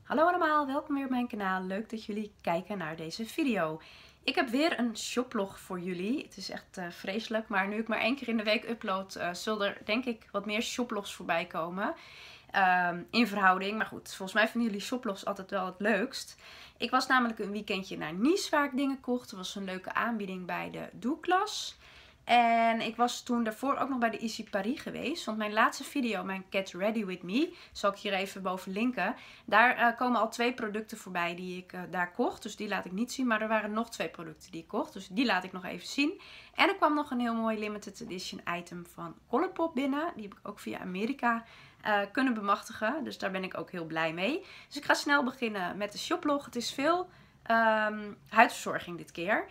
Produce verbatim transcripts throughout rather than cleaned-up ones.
Hallo allemaal, welkom weer op mijn kanaal. Leuk dat jullie kijken naar deze video. Ik heb weer een shoplog voor jullie. Het is echt uh, vreselijk, maar nu ik maar één keer in de week upload, uh, zullen er denk ik wat meer shoplogs voorbij komen. Uh, in verhouding, maar goed, volgens mij vinden jullie shoplogs altijd wel het leukst. Ik was namelijk een weekendje naar Nice waar ik dingen kocht. Er was een leuke aanbieding bij de Douglas. En ik was toen daarvoor ook nog bij de Easy Paris geweest. Want mijn laatste video, mijn Get Ready With Me, zal ik hier even boven linken. Daar uh, komen al twee producten voorbij die ik uh, daar kocht. Dus die laat ik niet zien. Maar er waren nog twee producten die ik kocht. Dus die laat ik nog even zien. En er kwam nog een heel mooi limited edition item van Colourpop binnen. Die heb ik ook via Amerika uh, kunnen bemachtigen. Dus daar ben ik ook heel blij mee. Dus ik ga snel beginnen met de shoplog. Het is veel um, huidverzorging dit keer.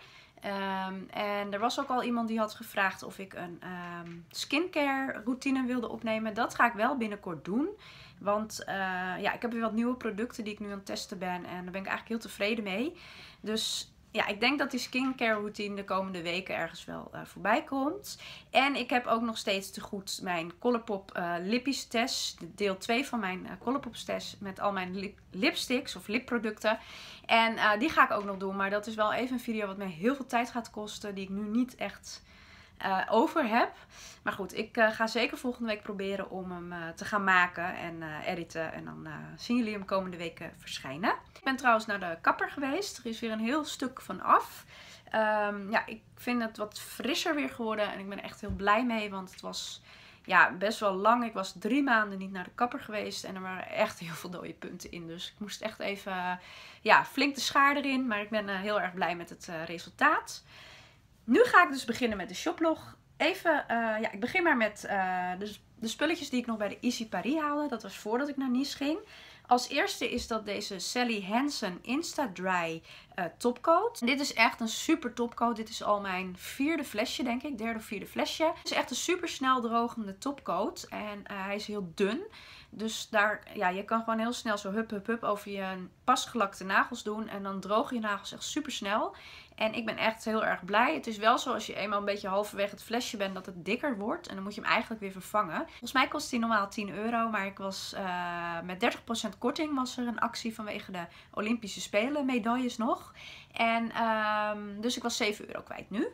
Um, en er was ook al iemand die had gevraagd of ik een um, skincare routine wilde opnemen. Dat ga ik wel binnenkort doen. Want uh, ja, ik heb weer wat nieuwe producten die ik nu aan het testen ben. En daar ben ik eigenlijk heel tevreden mee. Dus ja, ik denk dat die skincare routine de komende weken ergens wel uh, voorbij komt. En ik heb ook nog steeds te goed mijn Colourpop uh, lippies test. Deel twee van mijn uh, Colourpop test met al mijn lip lipsticks of lipproducten. En uh, die ga ik ook nog doen. Maar dat is wel even een video wat mij heel veel tijd gaat kosten. Die ik nu niet echt uh, over heb. Maar goed, ik uh, ga zeker volgende week proberen om hem uh, te gaan maken en uh, editen. En dan uh, zien jullie hem komende weken verschijnen. Ik ben trouwens naar de kapper geweest. Er is weer een heel stuk van af. Um, ja, ik vind het wat frisser weer geworden. En ik ben er echt heel blij mee. Want het was ja, best wel lang. Ik was drie maanden niet naar de kapper geweest. En er waren echt heel veel dode punten in. Dus ik moest echt even uh, ja, flink de schaar erin. Maar ik ben uh, heel erg blij met het uh, resultaat. Nu ga ik dus beginnen met de shoplog. Even, uh, ja, ik begin maar met uh, de, de spulletjes die ik nog bij de Easy Paris haalde. Dat was voordat ik naar Nice ging. Als eerste is dat deze Sally Hansen Insta Dry uh, topcoat. Dit is echt een super topcoat. Dit is al mijn vierde flesje, denk ik. Derde of vierde flesje. Het is echt een super snel drogende topcoat. En uh, hij is heel dun. Dus daar, ja, je kan gewoon heel snel zo hup hup hup over je pasgelakte nagels doen. En dan drogen je nagels echt super snel. En ik ben echt heel erg blij. Het is wel zo als je eenmaal een beetje halverwege het flesje bent dat het dikker wordt. En dan moet je hem eigenlijk weer vervangen. Volgens mij kost hij normaal tien euro. Maar ik was uh, met dertig procent korting was er een actie vanwege de Olympische Spelen medailles nog. En um, dus ik was zeven euro kwijt nu.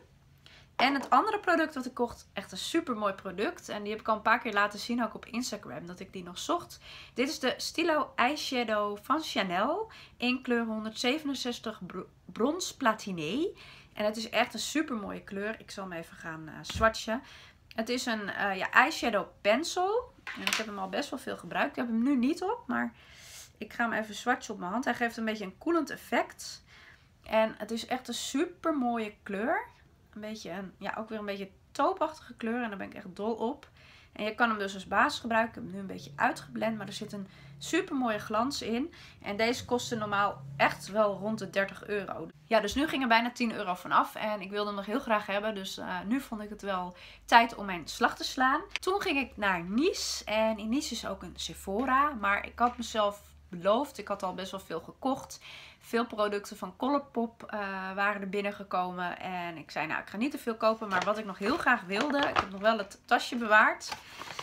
En het andere product dat ik kocht, echt een super mooi product. En die heb ik al een paar keer laten zien, ook op Instagram, dat ik die nog zocht. Dit is de Stilo Eyeshadow van Chanel in kleur honderdzevenenzestig Brons Platiné. En het is echt een super mooie kleur. Ik zal hem even gaan uh, swatchen. Het is een uh, ja, eyeshadow pencil. En ik heb hem al best wel veel gebruikt. Ik heb hem nu niet op, maar ik ga hem even swatchen op mijn hand. Hij geeft een beetje een koelend effect. En het is echt een super mooie kleur. Een beetje een, ja, ook weer een beetje taupachtige kleur. En daar ben ik echt dol op. En je kan hem dus als basis gebruiken. Ik heb hem nu een beetje uitgeblend. Maar er zit een super mooie glans in. En deze kostte normaal echt wel rond de dertig euro. Ja, dus nu ging er bijna tien euro vanaf. En ik wilde hem nog heel graag hebben. Dus uh, nu vond ik het wel tijd om mijn slag te slaan. Toen ging ik naar Nice. En in Nice is ook een Sephora. Maar ik had mezelf beloofd. Ik had al best wel veel gekocht. Veel producten van Colourpop uh, waren er binnengekomen. En ik zei, nou, ik ga niet te veel kopen. Maar wat ik nog heel graag wilde, ik heb nog wel het tasje bewaard,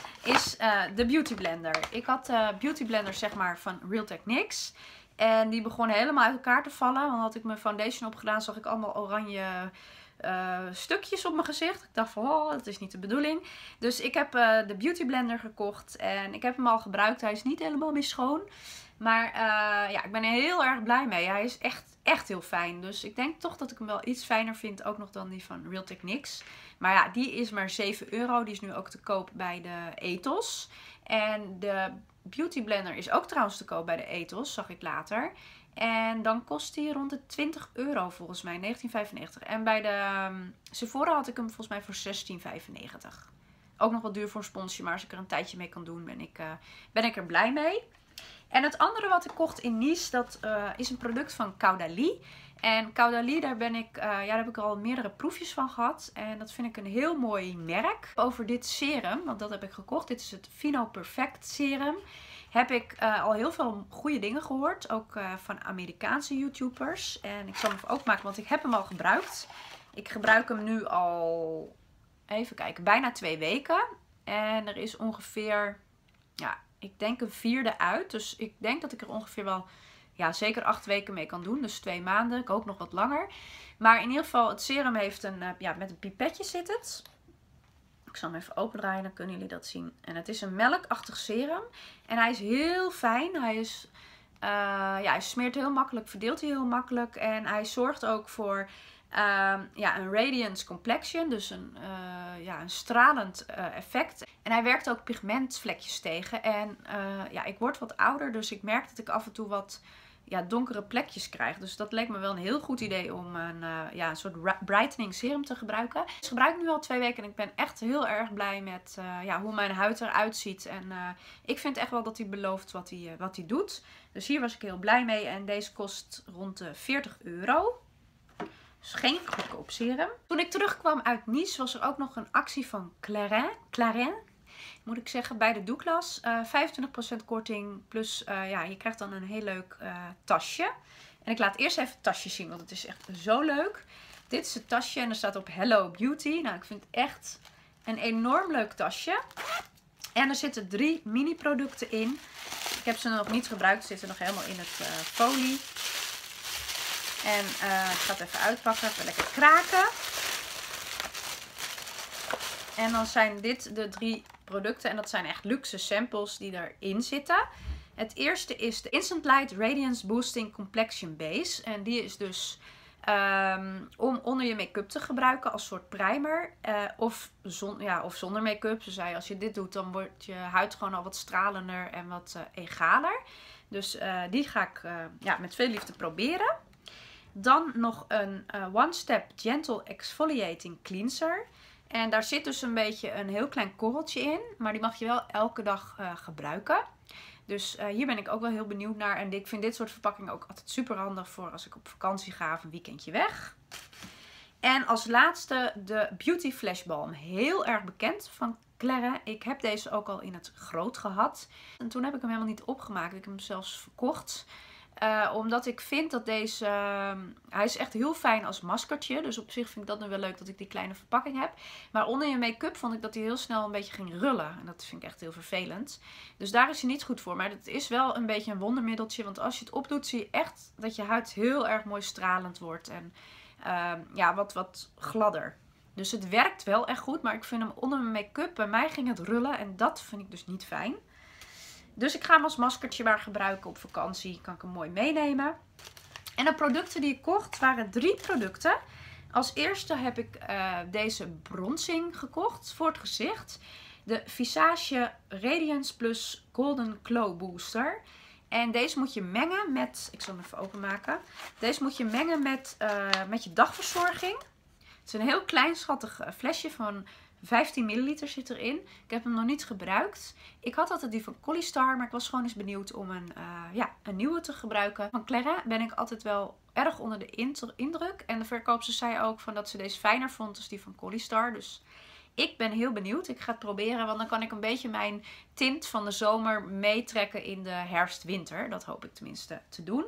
is uh, de Beauty Blender. Ik had de uh, Beauty Blender, zeg maar, van Real Techniques. En die begon helemaal uit elkaar te vallen. Want had ik mijn foundation opgedaan, zag ik allemaal oranje uh, stukjes op mijn gezicht. Ik dacht van, oh, dat is niet de bedoeling. Dus ik heb uh, de Beauty Blender gekocht. En ik heb hem al gebruikt. Hij is niet helemaal meer schoon. Maar uh, ja, ik ben er heel erg blij mee. Hij is echt, echt heel fijn. Dus ik denk toch dat ik hem wel iets fijner vind. Ook nog dan die van Real Techniques. Maar ja, die is maar zeven euro. Die is nu ook te koop bij de Ethos. En de Beauty Blender is ook trouwens te koop bij de Ethos. Zag ik later. En dan kost die rond de twintig euro volgens mij. negentien vijfennegentig. En bij de um, Sephora had ik hem volgens mij voor zestien vijfennegentig. Ook nog wat duur voor een sponsje. Maar als ik er een tijdje mee kan doen, ben ik, uh, ben ik er blij mee. En het andere wat ik kocht in Nice, dat uh, is een product van Caudalie. En Caudalie, daar ben ik, uh, ja, daar heb ik al meerdere proefjes van gehad. En dat vind ik een heel mooi merk. Over dit serum, want dat heb ik gekocht. Dit is het Fino Perfect serum. Heb ik uh, al heel veel goede dingen gehoord. Ook uh, van Amerikaanse YouTubers. En ik zal hem ook maken, want ik heb hem al gebruikt. Ik gebruik hem nu al, even kijken, bijna twee weken. En er is ongeveer, ja, ik denk een vierde uit. Dus ik denk dat ik er ongeveer wel, ja, zeker acht weken mee kan doen. Dus twee maanden. Ik hoop nog wat langer. Maar in ieder geval, het serum heeft een, uh, ja, met een pipetje zit het. Ik zal hem even opendraaien, dan kunnen jullie dat zien. En het is een melkachtig serum. En hij is heel fijn. Hij is, uh, ja, hij smeert heel makkelijk, verdeelt hij heel makkelijk. En hij zorgt ook voor uh, ja, een radiance complexion. Dus een, uh, ja, een stralend uh, effect. En hij werkt ook pigmentvlekjes tegen. En uh, ja, ik word wat ouder, dus ik merk dat ik af en toe wat... ja, donkere plekjes krijg. Dus dat leek me wel een heel goed idee om een, uh, ja, een soort brightening serum te gebruiken. Dus ik gebruik nu al twee weken en ik ben echt heel erg blij met uh, ja, hoe mijn huid eruit ziet. En uh, ik vind echt wel dat hij belooft wat hij, uh, wat hij doet. Dus hier was ik heel blij mee. En deze kost rond de veertig euro. Dus geen goedkoop serum. Toen ik terugkwam uit Nice was er ook nog een actie van Clarins. Clarins. Moet ik zeggen, bij de Douglas. Uh, vijfentwintig procent korting. Plus, uh, ja, je krijgt dan een heel leuk uh, tasje. En ik laat eerst even het tasje zien, want het is echt zo leuk. Dit is het tasje en er staat op Hello Beauty. Nou, ik vind het echt een enorm leuk tasje. En er zitten drie mini producten in. Ik heb ze nog niet gebruikt. Ze zitten nog helemaal in het uh, folie. En uh, ik ga het even uitpakken. Even lekker kraken. En dan zijn dit de drie producten. En dat zijn echt luxe samples die erin zitten. Het eerste is de Instant Light Radiance Boosting Complexion Base. En die is dus um, om onder je make-up te gebruiken als soort primer. Uh, of, zon, ja, of zonder make-up. Ze zei, als je dit doet, dan wordt je huid gewoon al wat stralender en wat uh, egaler. Dus uh, die ga ik uh, ja, met veel liefde proberen. Dan nog een uh, One Step Gentle Exfoliating Cleanser. En daar zit dus een beetje een heel klein korreltje in. Maar die mag je wel elke dag uh, gebruiken. Dus uh, hier ben ik ook wel heel benieuwd naar. En ik vind dit soort verpakkingen ook altijd super handig voor als ik op vakantie ga of een weekendje weg. En als laatste de Beauty Flash Balm. Heel erg bekend van Clarins. Ik heb deze ook al in het groot gehad. En toen heb ik hem helemaal niet opgemaakt. Ik heb hem zelfs verkocht. Uh, omdat ik vind dat deze... Uh, hij is echt heel fijn als maskertje. Dus op zich vind ik dat nu wel leuk dat ik die kleine verpakking heb. Maar onder je make-up vond ik dat hij heel snel een beetje ging rullen. En dat vind ik echt heel vervelend. Dus daar is hij niet goed voor. Maar het is wel een beetje een wondermiddeltje. Want als je het opdoet zie je echt dat je huid heel erg mooi stralend wordt. En uh, ja, wat, wat gladder. Dus het werkt wel echt goed. Maar ik vind hem onder mijn make-up. Bij mij ging het rullen. En dat vind ik dus niet fijn. Dus ik ga hem als maskertje maar gebruiken op vakantie. Kan ik hem mooi meenemen. En de producten die ik kocht waren drie producten. Als eerste heb ik uh, deze bronzing gekocht voor het gezicht. De Visage Radiance Plus Golden Glow Booster. En deze moet je mengen met... Ik zal hem even openmaken. Deze moet je mengen met, uh, met je dagverzorging. Het is een heel klein schattig flesje van... vijftien milliliter zit erin. Ik heb hem nog niet gebruikt. Ik had altijd die van Collistar, maar ik was gewoon eens benieuwd om een, uh, ja, een nieuwe te gebruiken. Van Clarins ben ik altijd wel erg onder de indruk. En de verkoopster zei ook van dat ze deze fijner vond dan die van Collistar. Dus ik ben heel benieuwd. Ik ga het proberen, want dan kan ik een beetje mijn tint van de zomer meetrekken in de herfst-winter. Dat hoop ik tenminste te doen.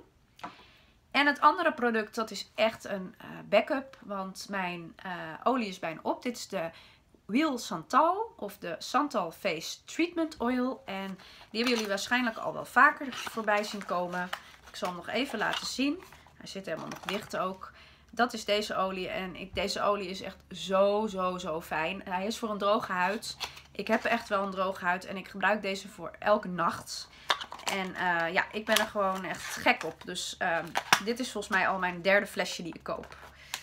En het andere product, dat is echt een uh, backup, want mijn uh, olie is bijna op. Dit is de Huile Santal of de Santal Face Treatment Oil. En die hebben jullie waarschijnlijk al wel vaker voorbij zien komen. Ik zal hem nog even laten zien. Hij zit helemaal nog dicht ook. Dat is deze olie. En ik, deze olie is echt zo, zo, zo fijn. Hij is voor een droge huid. Ik heb echt wel een droge huid. En ik gebruik deze voor elke nacht. En uh, ja, ik ben er gewoon echt gek op. Dus uh, dit is volgens mij al mijn derde flesje die ik koop.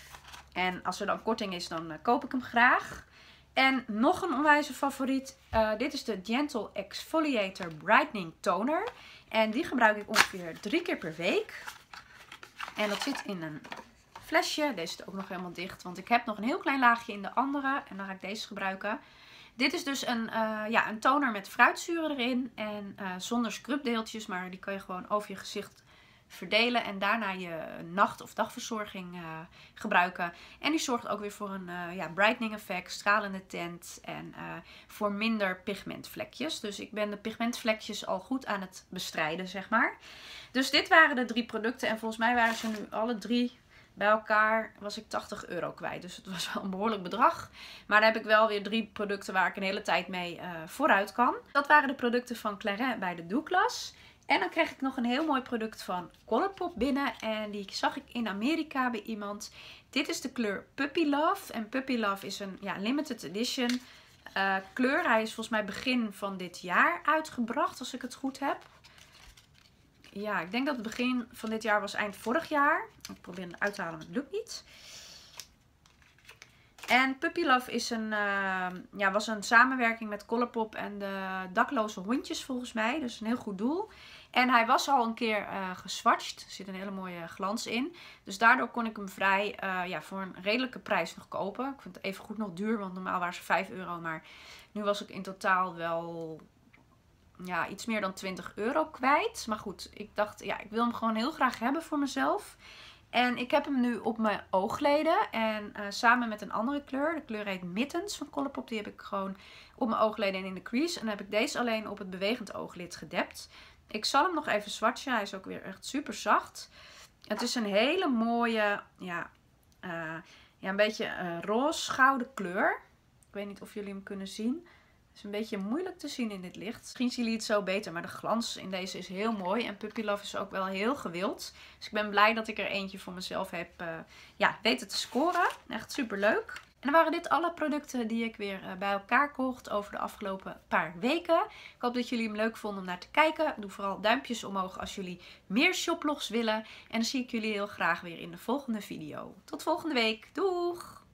En als er dan korting is, dan uh, koop ik hem graag. En nog een onwijze favoriet. Uh, dit is de Gentle Exfoliator Brightening Toner. En die gebruik ik ongeveer drie keer per week. En dat zit in een flesje. Deze zit ook nog helemaal dicht. Want ik heb nog een heel klein laagje in de andere. En dan ga ik deze gebruiken. Dit is dus een, uh, ja, een toner met fruitzuren erin. En uh, zonder scrubdeeltjes. Maar die kan je gewoon over je gezicht verdelen. En daarna je nacht- of dagverzorging uh, gebruiken. En die zorgt ook weer voor een uh, ja, brightening effect. Stralende tint. En uh, voor minder pigmentvlekjes. Dus ik ben de pigmentvlekjes al goed aan het bestrijden, zeg maar. Dus dit waren de drie producten. En volgens mij waren ze nu alle drie bij elkaar was ik tachtig euro kwijt. Dus het was wel een behoorlijk bedrag. Maar dan heb ik wel weer drie producten waar ik een hele tijd mee uh, vooruit kan. Dat waren de producten van Clarins bij de Douglas. En dan kreeg ik nog een heel mooi product van Colourpop binnen. En die zag ik in Amerika bij iemand. Dit is de kleur Puppy Love. En Puppy Love is een ja, limited edition uh, kleur. Hij is volgens mij begin van dit jaar uitgebracht, als ik het goed heb. Ja, ik denk dat het begin van dit jaar was, eind vorig jaar. Ik probeer het uit te halen, maar het lukt niet. En Puppy Love is een, uh, ja, was een samenwerking met Colourpop en de dakloze hondjes volgens mij. Dus een heel goed doel. En hij was al een keer uh, geswatcht. Er zit een hele mooie glans in. Dus daardoor kon ik hem vrij uh, ja, voor een redelijke prijs nog kopen. Ik vind het even goed nog duur, want normaal waren ze vijf euro. Maar nu was ik in totaal wel ja, iets meer dan twintig euro kwijt. Maar goed, ik dacht, ja, ik wil hem gewoon heel graag hebben voor mezelf. En ik heb hem nu op mijn oogleden. En uh, samen met een andere kleur. De kleur heet Mittens van Colourpop. Die heb ik gewoon op mijn oogleden en in de crease. En dan heb ik deze alleen op het bewegend ooglid gedept. Ik zal hem nog even swatchen. Hij is ook weer echt super zacht. Het is een hele mooie, ja, uh, ja een beetje uh, roze gouden kleur. Ik weet niet of jullie hem kunnen zien. Het is een beetje moeilijk te zien in dit licht. Misschien zien jullie het zo beter, maar de glans in deze is heel mooi. En Puppy Love is ook wel heel gewild. Dus ik ben blij dat ik er eentje voor mezelf heb uh, ja, weten te scoren. Echt super leuk. En dan waren dit alle producten die ik weer uh, bij elkaar kocht over de afgelopen paar weken. Ik hoop dat jullie hem leuk vonden om naar te kijken. Doe vooral duimpjes omhoog als jullie meer shoplogs willen. En dan zie ik jullie heel graag weer in de volgende video. Tot volgende week. Doeg!